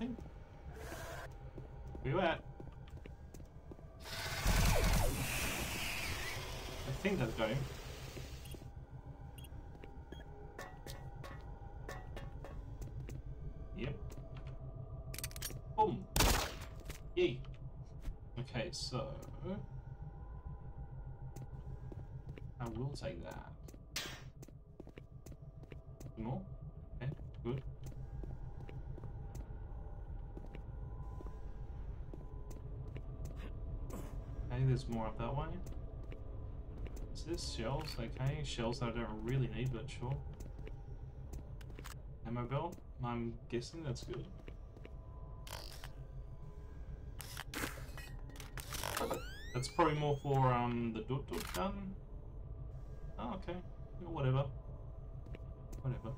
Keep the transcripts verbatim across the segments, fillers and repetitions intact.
nothing? Where you at? I think that's got him. Yep. Boom. Yay. Okay, so I will take that. Some more? Okay, good. Okay, there's more up that way. Is this shells? Okay, shells that I don't really need, but sure. Ammo belt? I'm guessing that's good. That's probably more for um the dot dot gun. Oh, okay. Whatever. Whatever.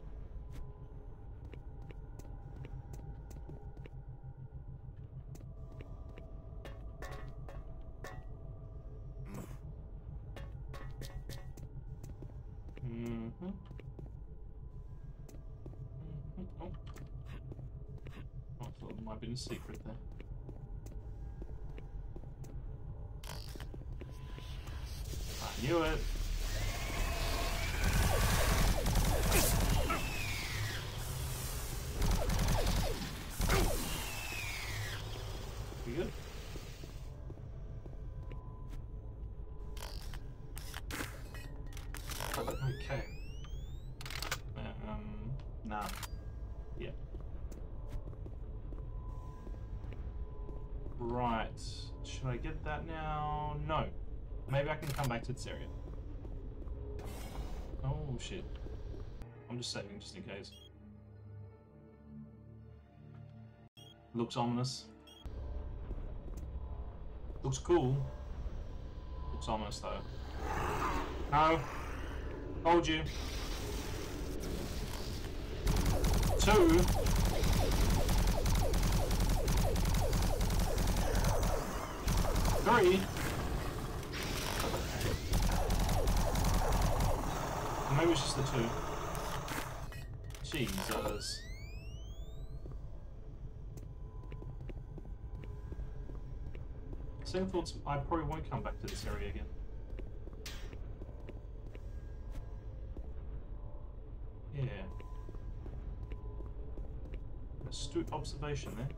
Mm-hmm. Mm-hmm. Oh. I thought there might have been a secret there. I knew it. We good? Okay. Um, nah. Yeah. Right. Should I get that now? No. Maybe I can come back to this area. Oh shit. I'm just saving just in case. Looks ominous. Looks cool. Looks ominous though. No. Told you. Two. Three. Maybe it's just the two. Jesus. Same thoughts, I probably won't come back to this area again. Yeah. Astute observation there.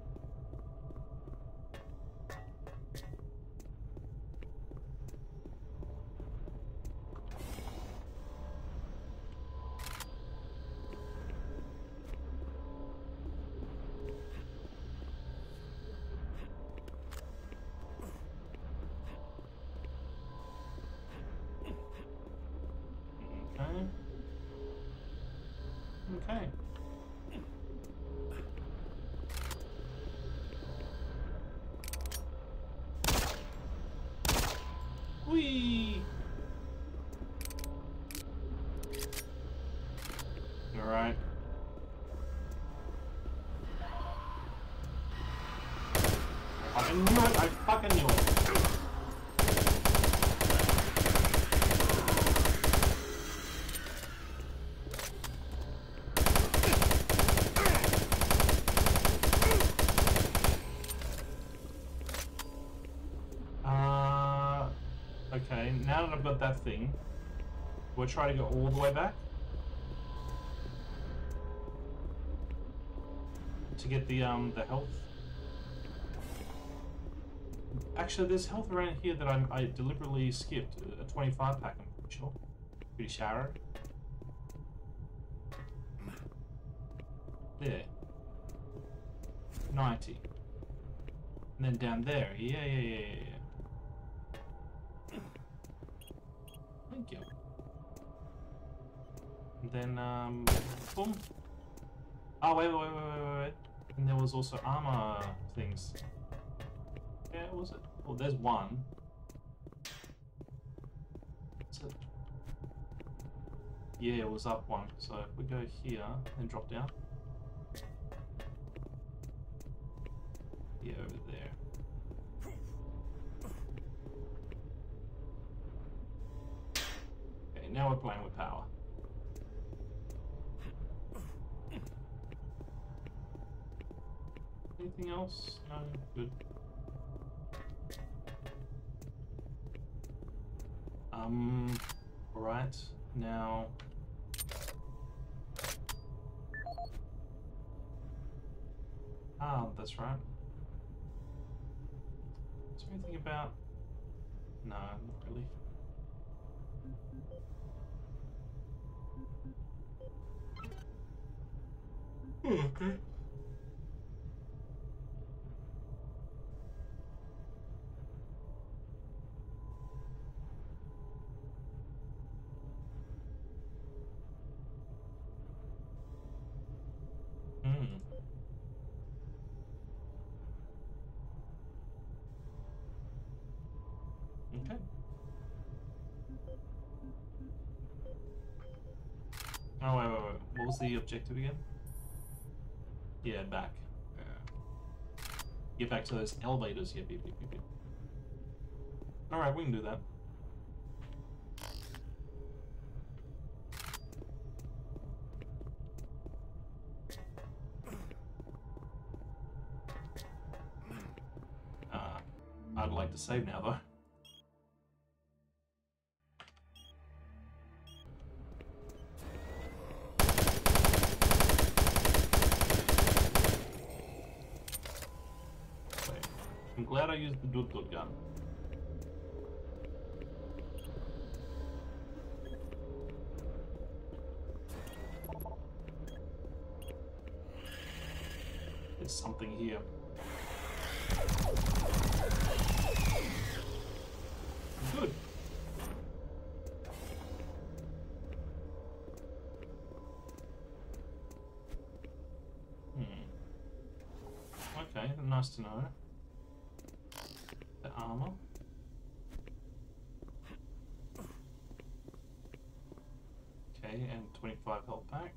Okay. Whee! Alright. I knew it! I fucking knew it! Okay, now that I've got that thing, we'll try to go all the way back to get the um the health. Actually, there's health around here that I'm, I deliberately skipped. A twenty-five pack, I'm pretty sure. Pretty shallow. There. ninety. And then down there. Yeah, yeah, yeah, yeah. Thank you. And then, um, boom. Oh, wait, wait, wait, wait, wait, wait. And there was also armor things. Yeah, was it? Oh, there's one. Is it? Yeah, it was up one. So if we go here and drop down. Yeah, over there. Now we're playing with power. Anything else? No, good. Um, right now. Ah, that's right. Is there anything about? No, not really. Oh, okay. Hmm. Okay. Oh, wait, wait, wait. What was the objective again? Yeah, back. Yeah. Get back to those elevators. Yep, yep, yep, yep, yep. Alright, we can do that. Uh, I'd like to save now, though. Wait. I'm glad I used the Dut Dut gun. There's something here. Good. Hmm. Okay, nice to know. The armor. Okay, and twenty-five health back.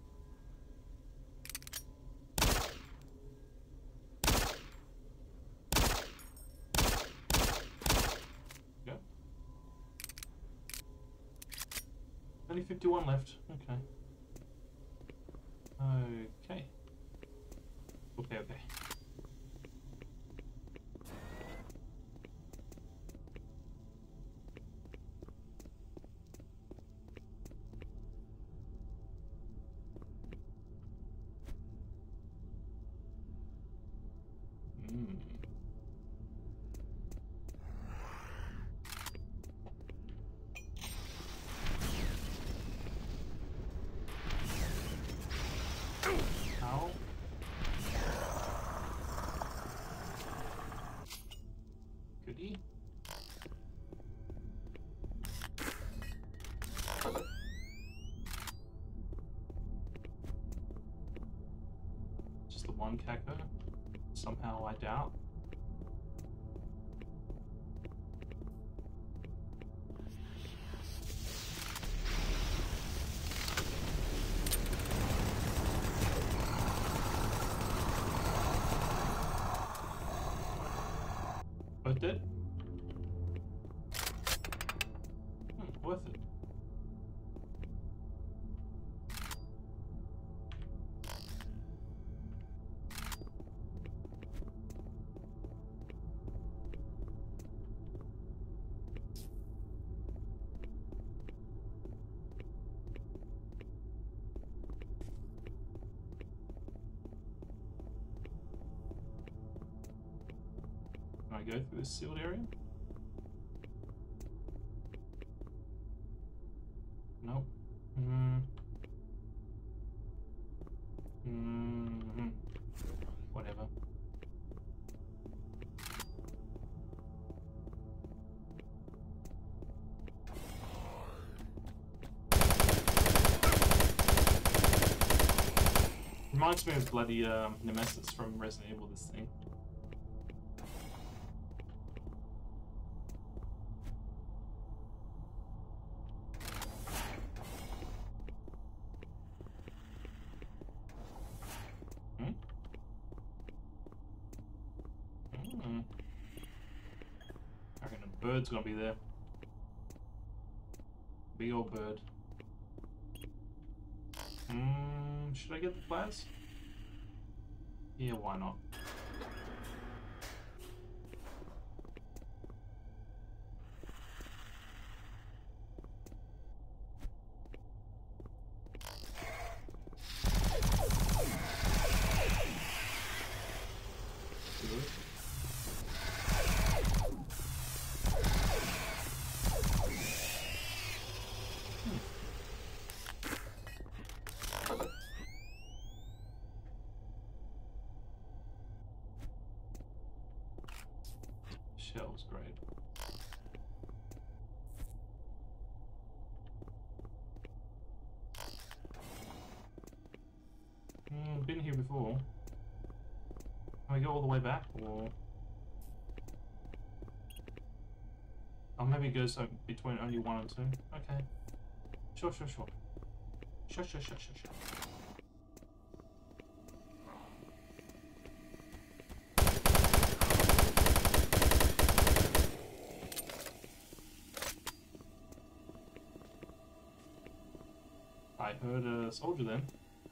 Go. Only fifty-one left. Okay. Okay. Okay, okay. Mm. Ow. Goodie. Just the one cacker? Somehow, I doubt. Worth it? Hmm, worth it. Can I go through this sealed area? Nope. Hmm. Hmm. Whatever. Reminds me of bloody um, Nemesis from Resident Evil, this thing. Hmm? Hmm. I reckon a bird's gonna be there. Big old bird. Hmm, should I get the flares? Yeah, why not? good. Hmm. Shell's great. Mm, been here before. Can we go all the way back, or... Oh, maybe it goes uh, between only one and two. Okay. Sure, sure, sure. Sure, sure, sure, sure, sure. I heard a soldier then.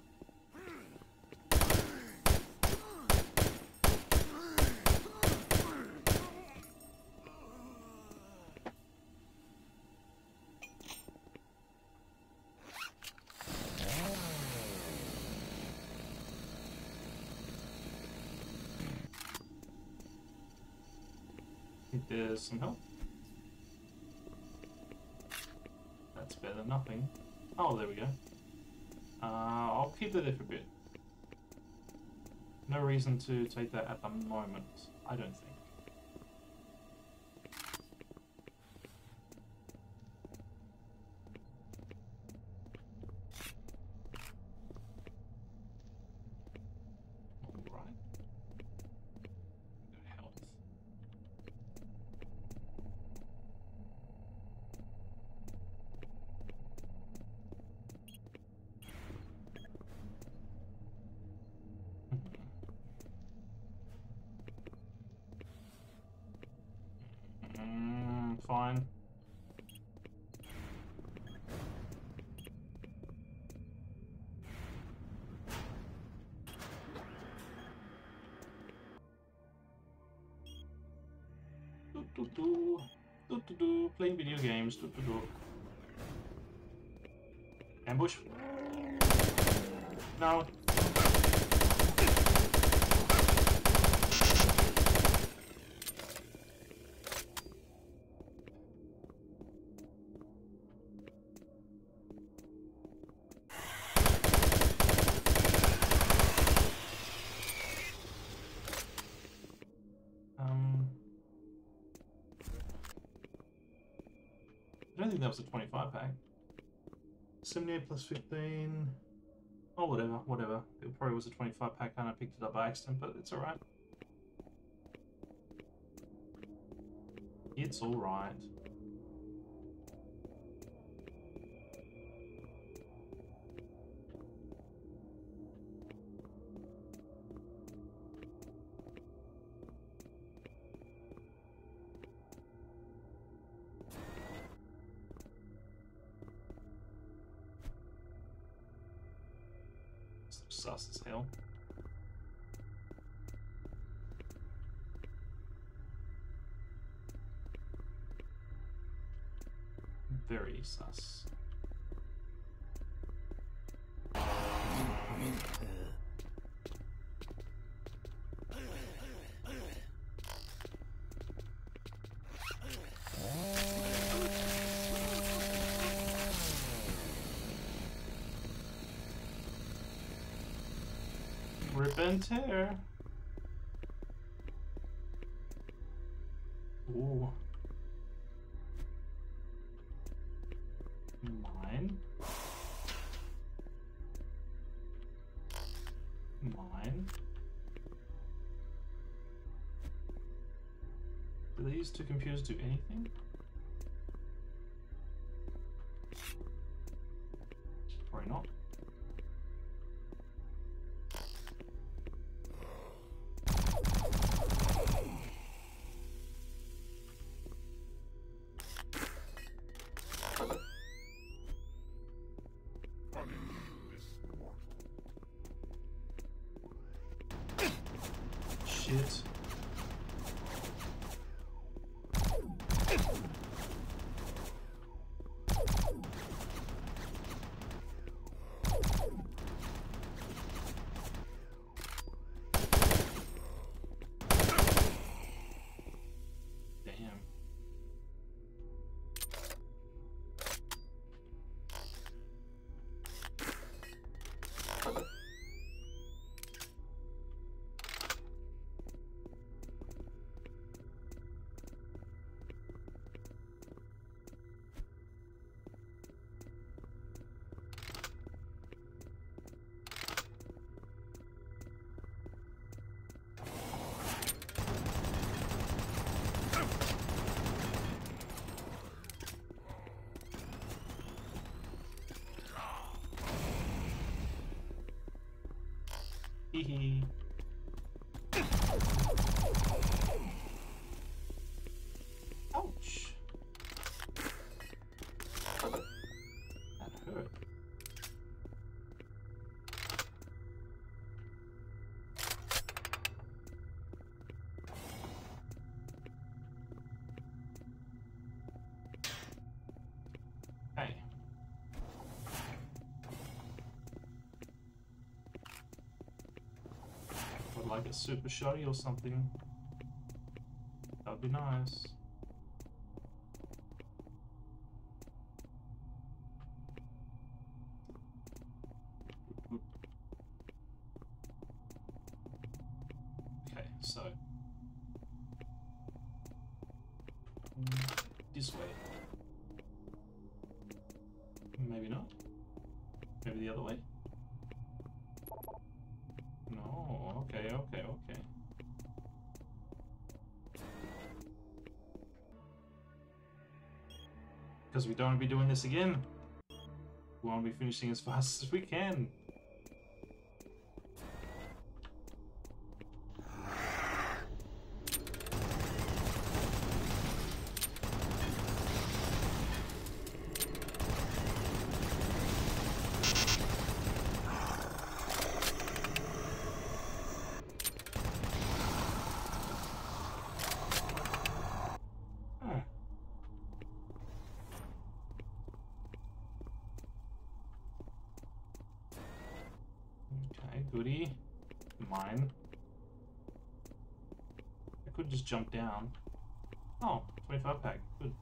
I think there's some help. That's better than nothing. Oh, there we go. Uh, I'll keep that there for a bit. No reason to take that at the moment, I don't think. Alright. Good health. Mm, fine. Do, do, do. Do, do, do. Playing video games. Do, do, do. Ambush? No. Um, I don't think that was a twenty-five pack. seventy-eight plus fifteen. Oh, whatever, whatever. It probably was a twenty-five pack and I picked it up by accident, but it's alright. It's alright. Sus as hell. Very sus. Rip and tear. Ooh. Mine. Mine. Do these two computers do anything? Probably not. Shit. Hee hee. Ouch. That hurt. Okay. Would like a super shotty or something. That'd be nice. Okay, so this way. Maybe not. Maybe the other way. No. Okay. Okay. Okay. Because we don't want to be doing this again. We want to be finishing as fast as we can. Okay, goodie. Mine. I could just jump down. Oh, twenty-five pack. Good.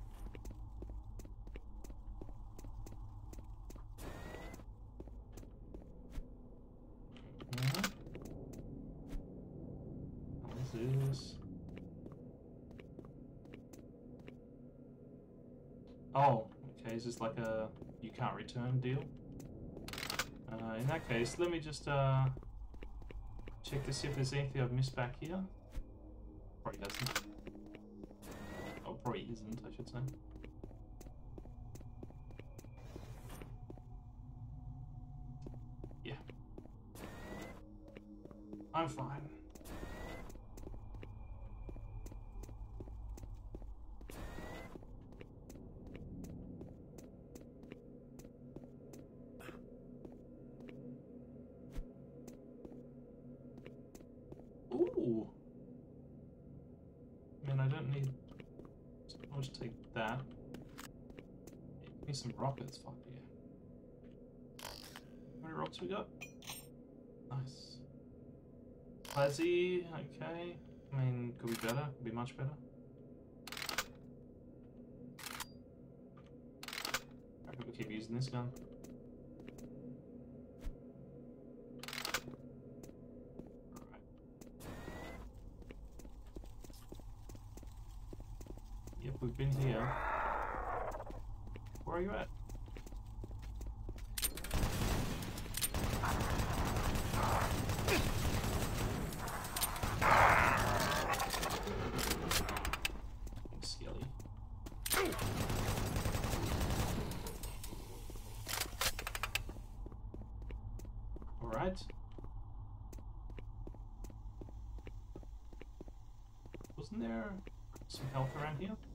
Mm-hmm. What is this? Oh, okay. Is this like a you can't return deal? Uh, in that case, let me just uh, check to see if there's anything I've missed back here. Probably doesn't. Oh, probably isn't, I should say. Yeah. I'm fine. Ooh. I mean, I don't need... I'll just take that. Give me some rockets, fuck yeah. How many rocks we got? Nice. Fuzzy, okay. I mean, could be better, could be much better. I reckon we'll keep using this gun. Yep, we've been here. Where are you at? Skelly. Alright. Wasn't there some health around here?